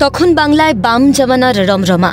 তখন বাংলায় বাম জমানার রমরমা।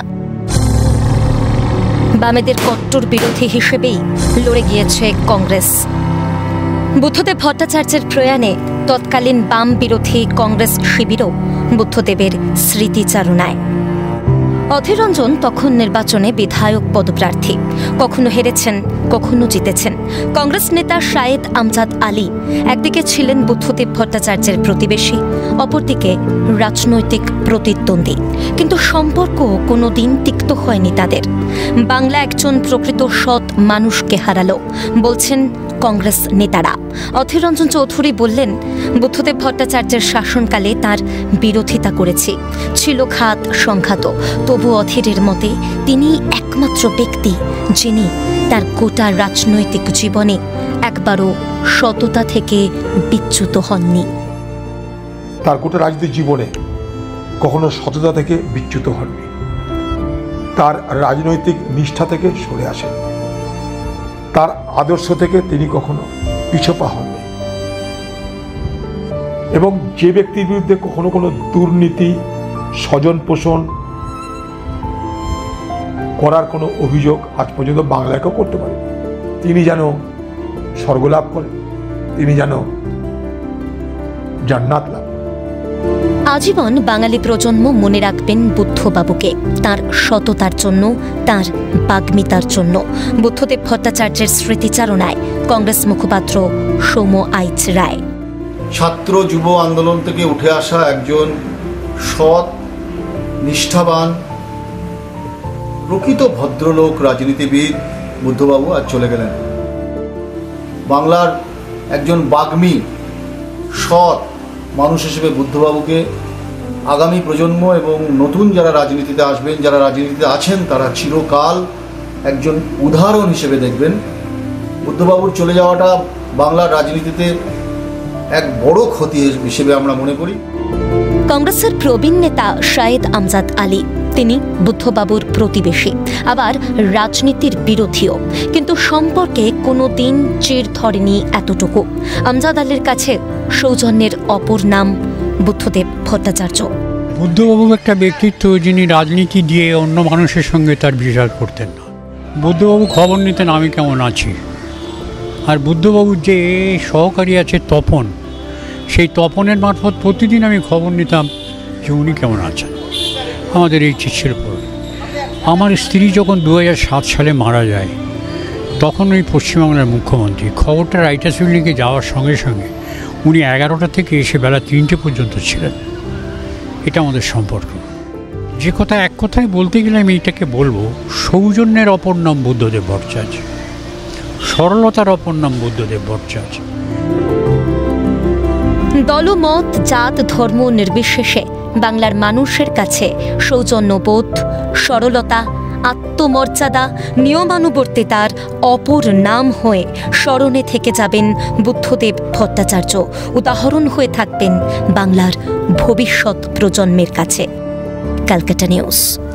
বামেদের কট্টর বিরোধী হিসেবেই লড়ে গিয়েছে কংগ্রেস। বুদ্ধদেব ভট্টাচার্যের প্রয়াণে তৎকালীন বাম বিরোধী কংগ্রেস শিবিরও বুদ্ধদেবের স্মৃতিচারণায়। অধীর রঞ্জন তখন নির্বাচনে বিধায়ক পদপ্রার্থী, কখনো হেরেছেন, কখনো জিতেছেন। কংগ্রেস নেতা শায়েদ আমজাদ আলী একদিকে ছিলেন বুদ্ধদেব ভট্টাচার্যের প্রতিবেশী, অপরদিকে রাজনৈতিক প্রতিদ্বন্দ্বী। কিন্তু সম্পর্ক কোনোদিন তিক্ত হয়নি তাদের। বাংলা একজন প্রকৃত সৎ মানুষকে হারালো বলছেন কংগ্রেস নেতারা। অধীর রঞ্জন চৌধুরী বললেন, বুদ্ধদেব ভট্টাচার্যের শাসনকালে তার বিরোধিতা করেছি, ছিল ঘাত সংঘাত, তবু অধীরের মতে তিনি একমাত্র ব্যক্তি যিনি তার গোটা রাজনৈতিক জীবনে একবারও সততা থেকে বিচ্যুত হননি। তার গোটা রাজনৈতিক জীবনে কখনো সততা থেকে বিচ্যুত হননি, তার রাজনৈতিক নিষ্ঠা থেকে সরে আসেন, তার আদর্শ থেকে তিনি কখনো পিছপা হননি। এবং যে ব্যক্তির বিরুদ্ধে কখনো কোনো দুর্নীতি, স্বজন পোষণ করার কোনো অভিযোগ আজ পর্যন্ত বাংলাকেও করতে পারে, তিনি যেন স্বর্গলাভ করেন, তিনি যেন জান্নাত লাভ। আজীবন বাঙালি প্রজন্ম মনে রাখবেন বুদ্ধবাবুকে, তার সততার জন্য, তার বাগ্মিতার জন্য। বুদ্ধদেব ভট্টাচার্যের স্মৃতিচারণায় কংগ্রেস মুখপাত্র সৌম্য আইচ রায়। ছাত্র যুব আন্দোলন থেকে উঠে আসা একজন সৎ, নিষ্ঠাবান, প্রকৃত ভদ্রলোক রাজনীতিবিদ বুদ্ধবাবু আজ চলে গেলেন। বাংলার একজন বাগ্মী, সৎ মানুষ হিসেবে বুদ্ধবাবুকে আগামী প্রজন্ম এবং নতুন যারা রাজনীতিতে আসবেন, যারা রাজনীতিতে আছেন, তারা চিরকাল একজন উদাহরণ হিসেবে দেখবেন। বুদ্ধবাবুর চলে যাওয়াটা বাংলার রাজনীতিতে এক বড় ক্ষতি হিসেবে আমরা মনে করি। কংগ্রেসের প্রবীণ নেতা শায়েদ আমজাদ আলী, তিনি বুদ্ধবাবুর প্রতিবেশী, আবার রাজনীতির বিরোধীও, কিন্তু সম্পর্কে কোনোদিন চির ধরেনি এতটুকু। আমজাদ আলীর কাছে সৌজন্যের অপর নাম বুদ্ধদেব ভট্টাচার্য। বুদ্ধবাবু একটা ব্যক্তিত্ব যিনি রাজনীতি দিয়ে অন্য মানুষের সঙ্গে তার বিচার করতেন না। বুদ্ধবাবু খবর নিতেন আমি কেমন আছি। আর বুদ্ধবাবুর যে সহকারী আছে তপন, সেই তপনের মারফত প্রতিদিন আমি খবর নিতাম যে উনি কেমন আছেন। আমাদের এই চিঠির পর আমার স্ত্রী যখন 2007 সালে মারা যায়, তখন ওই পশ্চিমবাংলার মুখ্যমন্ত্রী, খবরটা রাইটার্স বিল্ডিংয়ে যাওয়ার সঙ্গে সঙ্গে উনি 11টা থেকে এসে বেলা 3টে পর্যন্ত ছিলেন। এটা আমাদের সম্পর্ক। যে কথা এক কথায় বলতে গেলে আমি এটাকে বলবো, সৌজন্যের অপর নাম বুদ্ধদেব ভট্টাচার্য, সরলতার অপর নাম বুদ্ধদেব ভট্টাচার্য। দলমত, জাত, ধর্ম নির্বিশেষে বাংলার মানুষের কাছে সৌজন্যবোধ, সরলতা, আত্মমর্যাদা, নিয়মানুবর্তিতার অপর নাম হয়ে স্মরণে থেকে যাবেন বুদ্ধদেব ভট্টাচার্য। উদাহরণ হয়ে থাকবেন বাংলার ভবিষ্যৎ প্রজন্মের কাছে। ক্যালকাটা নিউজ।